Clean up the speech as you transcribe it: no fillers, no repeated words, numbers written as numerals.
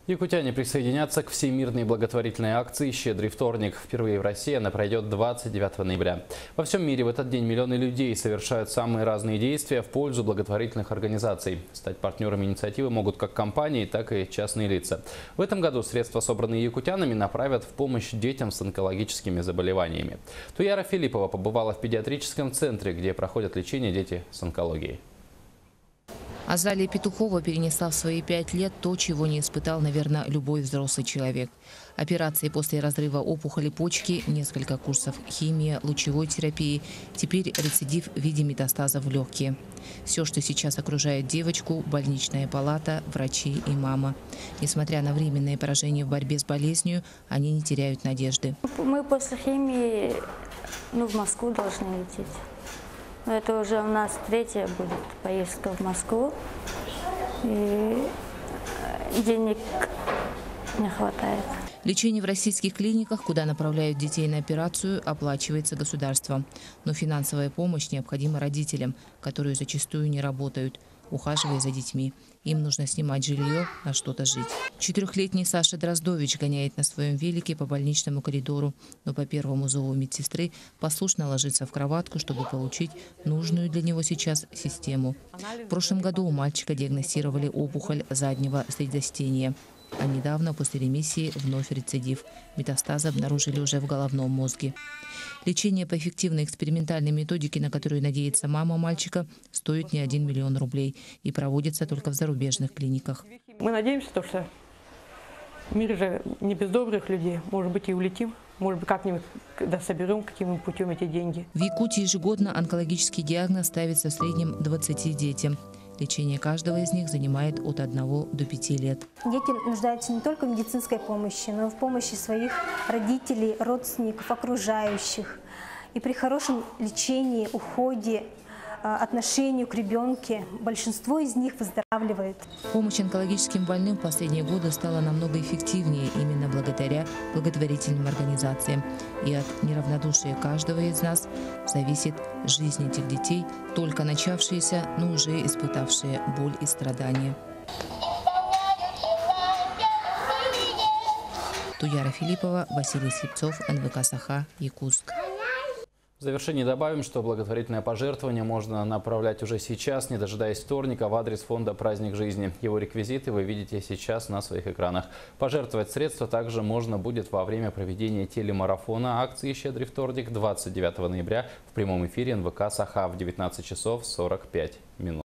Якутяне присоединятся к всемирной благотворительной акции «Щедрый вторник». Впервые в России она пройдет 29 ноября. Во всем мире в этот день миллионы людей совершают самые разные действия в пользу благотворительных организаций. Стать партнерами инициативы могут как компании, так и частные лица. В этом году средства, собранные якутянами, направят в помощь детям с онкологическими заболеваниями. Туяра Филиппова побывала в педиатрическом центре, где проходят лечение дети с онкологией. Азалия Петухова перенесла в свои 5 лет то, чего не испытал, наверное, любой взрослый человек. Операции после разрыва опухоли почки, несколько курсов химии, лучевой терапии, теперь рецидив в виде метастазов в легкие. Все, что сейчас окружает девочку – больничная палата, врачи и мама. Несмотря на временное поражение в борьбе с болезнью, они не теряют надежды. Мы после химии в Москву должны лететь. Это уже у нас 3-я будет поездка в Москву. И денег не хватает. Лечение в российских клиниках, куда направляют детей на операцию, оплачивается государством. Но финансовая помощь необходима родителям, которые зачастую не работают, ухаживая за детьми. Им нужно снимать жилье, на что-то жить. 4-летний Саша Дроздович гоняет на своем велике по больничному коридору, но по первому зову медсестры послушно ложится в кроватку, чтобы получить нужную для него сейчас систему. В прошлом году у мальчика диагностировали опухоль заднего средостения. А недавно, после ремиссии, вновь рецидив. Метастазы обнаружили уже в головном мозге. Лечение по эффективной экспериментальной методике, на которую надеется мама мальчика, стоит не 1 миллион рублей и проводится только в зарубежных клиниках. Мы надеемся, что мир же не без добрых людей. Может быть, и улетим. Может быть, как-нибудь соберем каким-нибудь путем эти деньги. В Якутии ежегодно онкологический диагноз ставится в среднем 20 детям. Лечение каждого из них занимает от 1 до 5 лет. Дети нуждаются не только в медицинской помощи, но и в помощи своих родителей, родственников, окружающих. И при хорошем лечении, уходе, отношению к ребенку большинство из них выздоравливает. Помощь онкологическим больным в последние годы стала намного эффективнее именно благодаря благотворительным организациям. И от неравнодушия каждого из нас зависит жизнь этих детей, только начавшиеся, но уже испытавшие боль и страдания. Туяра Филиппова, Василий Слепцов, НВК «Саха», Якутск. В завершении добавим, что благотворительное пожертвование можно направлять уже сейчас, не дожидаясь вторника, в адрес фонда «Праздник жизни». Его реквизиты вы видите сейчас на своих экранах. Пожертвовать средства также можно будет во время проведения телемарафона акции «Щедрый вторник» 29 ноября в прямом эфире НВК «Саха» в 19 часов 45 минут.